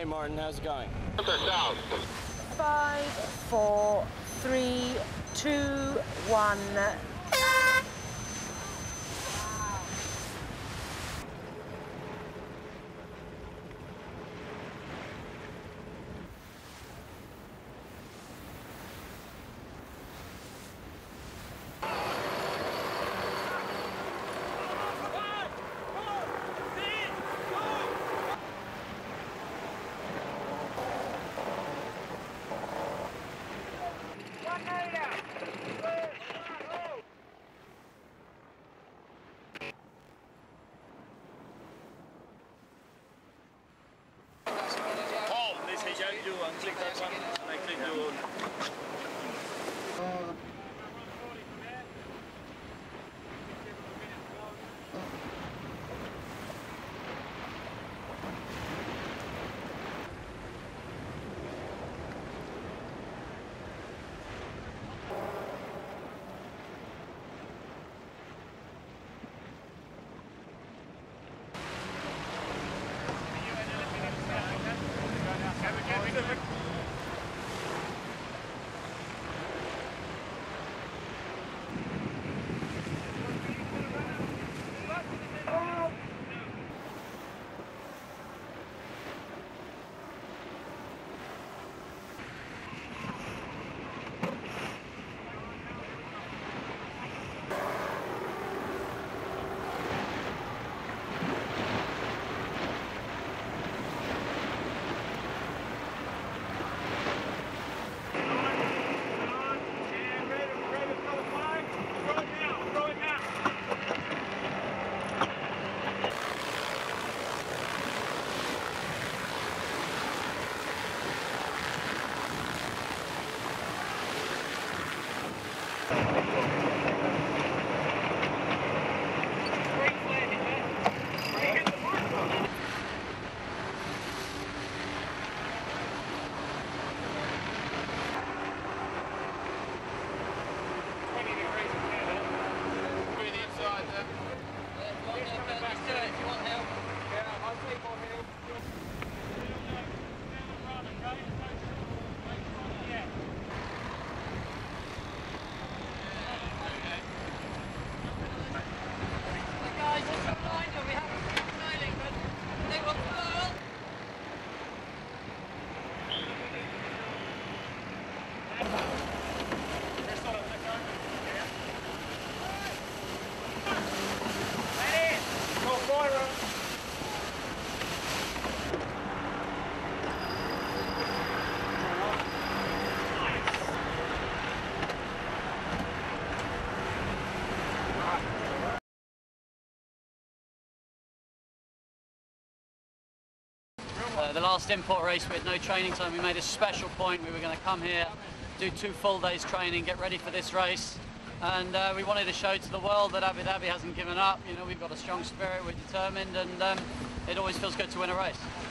Hey Martin, how's it going? 5, 4, 3, 2, 1. Klik daarvan. Nee, klik doen. The last import race we had no training time. We made a special point. We were going to come here, do 2 full days training, get ready for this race, and we wanted to show to the world that Abu Dhabi hasn't given up. You know, we've got a strong spirit, we're determined, and it always feels good to win a race.